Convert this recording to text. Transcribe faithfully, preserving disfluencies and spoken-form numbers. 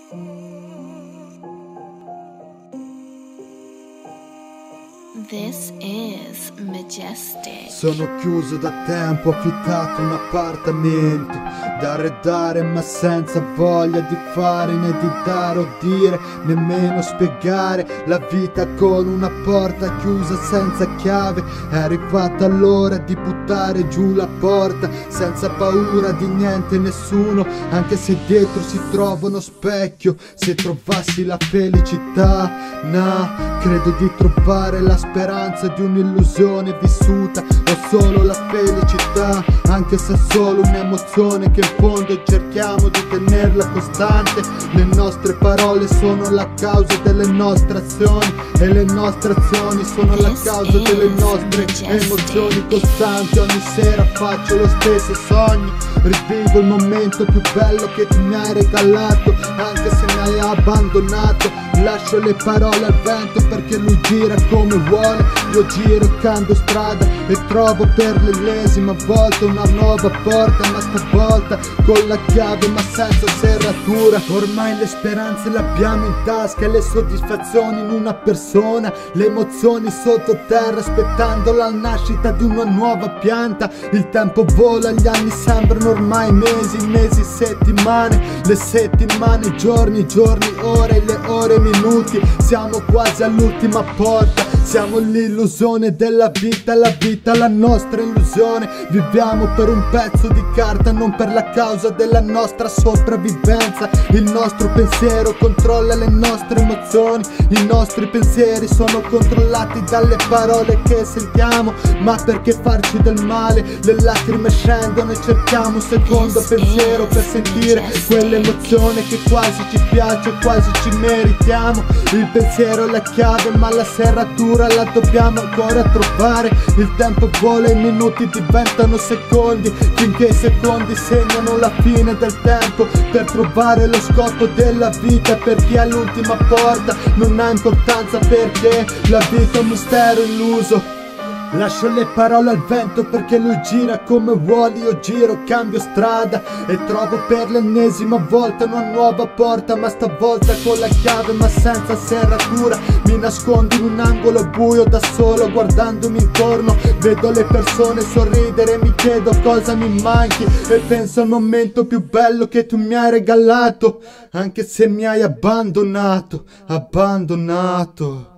This is Majestic. Sono chiuso da tempo, ho affittato un appartamento da arredare, ma senza voglia di fare né di dare o dire, nemmeno spiegare la vita con una porta chiusa senza chiave. È arrivata l'ora di buttare giù la porta senza paura di niente e nessuno, anche se dietro si trova uno specchio. Se trovassi la felicità, no, credo di trovare la speranza di un'illusione vissuta. Ho solo la felicità, anche se è solo un'emozione che in fondo cerchiamo di tenerla costante. Le nostre parole sono la causa delle nostre azioni e le nostre azioni sono la causa delle nostre emozioni costanti. Ogni sera faccio lo stesso sogno, rivivo il momento più bello che tu mi hai regalato, anche se mi hai abbandonato. Lascio le parole al vento perché lui gira come vuole. Io giro e cambio strada e trovo per l'ennesima volta una nuova porta, ma stavolta con la chiave ma senza serratura. Ormai le speranze le abbiamo in tasca e le soddisfazioni in una persona, le emozioni sottoterra aspettando la nascita di una nuova pianta. Il tempo vola, gli anni sembrano ormai mesi, mesi settimane, le settimane giorni, giorni ore, le ore minuti. Siamo quasi all'ultima porta, siamo l'illusione della vita, la vita la nostra illusione. Viviamo per un pezzo di carta, non per la causa della nostra sopravvivenza. Il nostro pensiero controlla le nostre emozioni, i nostri pensieri sono controllati dalle parole che sentiamo. Ma perché farci del male? Le lacrime scendono e cerchiamo un secondo pensiero per sentire quell'emozione che quasi ci piace, quasi ci meritiamo. Il pensiero è la chiave ma la serratura la dobbiamo ancora trovare. Il tempo vola, i minuti diventano secondi, finché i secondi segnano la fine del tempo. Per trovare lo scopo della vita, per chi è all'ultima porta non ha importanza, perché la vita è un mistero illuso. Lascio le parole al vento perché lui gira come vuole. Io giro, cambio strada e trovo per l'ennesima volta una nuova porta, ma stavolta con la chiave ma senza serratura. Mi nascondo in un angolo buio da solo, guardandomi intorno vedo le persone sorridere, mi chiedo cosa mi manchi e penso al momento più bello che tu mi hai regalato, anche se mi hai abbandonato, abbandonato.